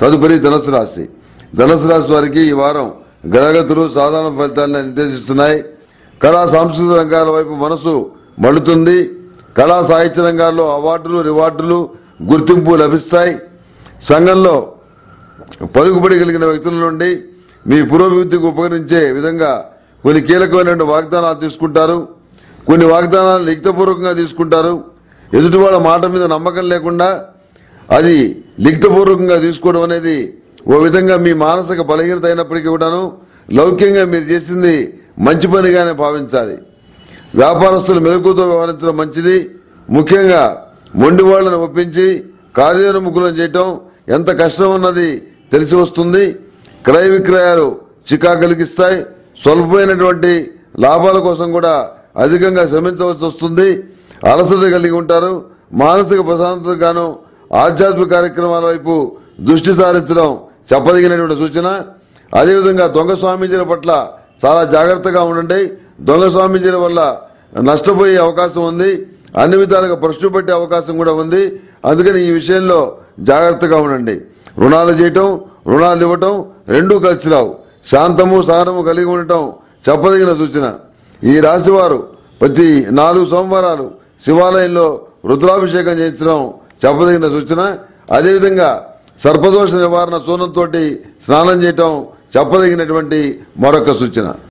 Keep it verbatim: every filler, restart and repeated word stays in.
తదుపరి ధనుసు రాశి. ధనుసు రాశి వారికి ఈ వారం గ్రహగతులు సాధారణ ఫలితాలను నిర్దేశిస్తున్నాయి. కళా సాంస్కృతిక రంగాల వైపు మనసు మళ్లుతుంది. కళా సాహిత్య రంగాల్లో అవార్డులు, రివార్డులు, గుర్తింపు లభిస్తాయి. సంఘంలో పలుకుబడి కలిగిన వ్యక్తుల నుండి మీ పురోభివృద్ధికి ఉపకరించే విధంగా కొన్ని కీలకమైనటువంటి వాగ్దానాలు తీసుకుంటారు. కొన్ని వాగ్దానాలు లిఖితపూర్వకంగా తీసుకుంటారు. ఎదుటివాళ్ళ మాట మీద నమ్మకం లేకుండా అది లిఖితపూర్వకంగా తీసుకోవడం అనేది ఓ విధంగా మీ మానసిక బలహీనత అయినప్పటికీ కూడాను లౌక్యంగా మీరు చేసింది మంచి పనిగానే భావించాలి. వ్యాపారస్తులు మెలకువతో వ్యవహరించడం మంచిది. ముఖ్యంగా మొండి వాళ్లను ఒప్పించి కార్యోన్ముఖులను చేయటం ఎంత కష్టం ఉన్నది తెలిసి వస్తుంది. క్రయ విక్రయాలు చికా కలిగిస్తాయి. స్వల్పమైనటువంటి లాభాల కోసం కూడా అధికంగా శ్రమించవలసి వస్తుంది. అలసట కలిగి ఉంటారు. మానసిక ప్రశాంతతకు గాను ఆధ్యాత్మిక కార్యక్రమాల వైపు దృష్టి సారించడం చెప్పదగినటువంటి సూచన. అదేవిధంగా దొంగ స్వామీజీల పట్ల చాలా జాగ్రత్తగా ఉండండి. దొంగ స్వామీజీల వల్ల నష్టపోయే అవకాశం ఉంది. అన్ని విధాలుగా ప్రశ్న పెట్టే అవకాశం కూడా ఉంది. అందుకని ఈ విషయంలో జాగ్రత్తగా ఉండండి. రుణాలు చేయటం, రుణాలు ఇవ్వటం రెండూ కలిసి రావు. శాంతము సహనము కలిగి ఉండటం చెప్పదగిన సూచన. ఈ రాశి వారు ప్రతి నాలుగు సోమవారాలు శివాలయంలో రుద్రాభిషేకం చేయించడం చెప్పదగిన సూచన. అదేవిధంగా సర్పదోష నివారణ చూర్ణంతో స్నానం చేయటం చెప్పదగినటువంటి మరొక సూచన.